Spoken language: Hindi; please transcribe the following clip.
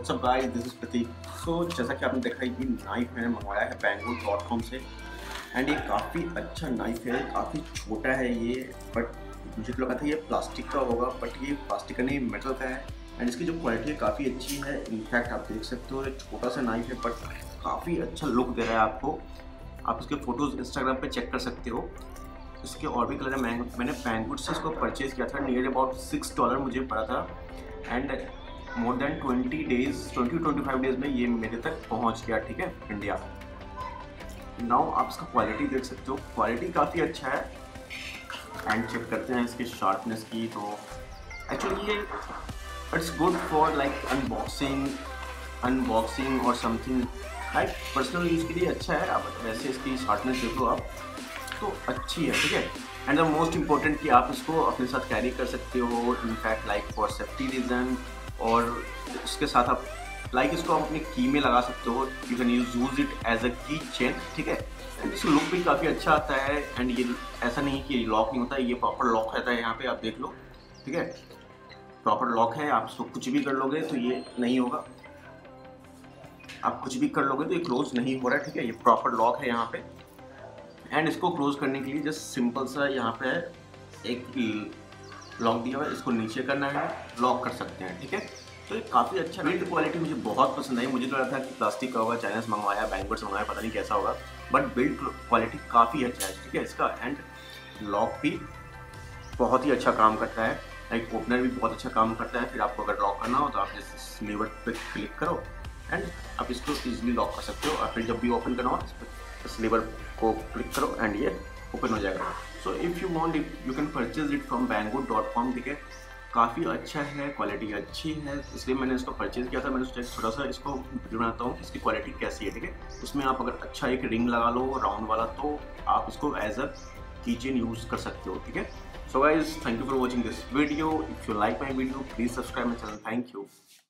WhatsApp guys, this is Prateek. सो जैसा कि आपने देखा ये नाइफ मैंने मंगवाया है banggood.com से एंड ये काफ़ी अच्छा नाइफ है, काफ़ी छोटा है ये, बट मुझे तो लगा था ये प्लास्टिक का होगा, बट ये प्लास्टिक का नहीं मेटल का है एंड इसकी जो क्वालिटी है काफ़ी अच्छी है। इनफैक्ट आप देख सकते हो ये छोटा सा नाइफ है बट काफ़ी अच्छा लुक दे रहा है आपको। आप इसके फ़ोटोज़ इंस्टाग्राम पे चेक कर सकते हो। इसके और भी कलर है। मैंने बैंगवुड से इसको परचेज़ किया था, नियर अबाउट $6 मुझे पड़ा था एंड मोर देन 20-25 डेज में ये मेरे तक पहुंच गया, ठीक है, इंडिया। नाउ आप इसका क्वालिटी देख सकते हो, क्वालिटी काफ़ी अच्छा है एंड चेक करते हैं इसकी शार्पनेस की। तो एक्चुअली ये it's good for like unboxing और समथिंग, लाइक पर्सनल यूज़ के लिए अच्छा है। आप वैसे इसकी शार्पनेस देखो आप तो अच्छी है, ठीक है। एंड द मोस्ट इम्पोर्टेंट कि आप इसको अपने साथ कैरी कर सकते हो, in fact like for safety reason, और इसके साथ आप लाइक इसको आप अपनी की में लगा सकते हो। You can use it as a key chain, ठीक है। एंड इसका लुक भी काफ़ी अच्छा आता है एंड ये ऐसा नहीं कि लॉक नहीं होता है, ये प्रॉपर लॉक रहता है। यहाँ पे आप देख लो, ठीक है, प्रॉपर लॉक है। आप इसको कुछ भी कर लोगे तो ये नहीं होगा, आप कुछ भी कर लोगे तो ये क्लोज नहीं हो रहा है, ठीक है। ये प्रॉपर लॉक है यहाँ पे एंड इसको क्लोज करने के लिए जस्ट सिंपल सा यहाँ पे एक लॉक दिया हुआ है, इसको नीचे करना है, लॉक कर सकते हैं, ठीक है। तो ये काफ़ी अच्छा, बिल्ड क्वालिटी मुझे बहुत पसंद आई। मुझे तो लगा था कि प्लास्टिक का होगा, चाइना से मंगवाया, बैंगवुड से मंगवाया, पता नहीं कैसा होगा, बट बिल्ड क्वालिटी काफ़ी अच्छा है, ठीक है इसका। एंड लॉक भी बहुत ही अच्छा काम करता है, लाइक ओपनर भी बहुत अच्छा काम करता है। फिर आपको अगर लॉक करना हो तो आप इस लीवर पे क्लिक करो एंड आप इसको ईजिली लॉक कर सकते हो। और फिर जब भी ओपन करना हो इस लीवर को क्लिक करो एंड ये ओपन हो जाएगा। So if you want you can purchase it from banggood.com, ठीक है। काफ़ी अच्छा है, क्वालिटी अच्छी है, इसलिए मैंने इसको परचेज़ किया था। मैंने सोचा थोड़ा सा इसको वीडियो बनाता हूँ, इसकी क्वालिटी कैसी है, ठीक है। उसमें आप अगर अच्छा एक रिंग लगा लो राउंड वाला तो आप इसको as a key chain use कर सकते हो, ठीक है। So guys, thank you for watching this video. If you like my video please subscribe my channel. Thank you.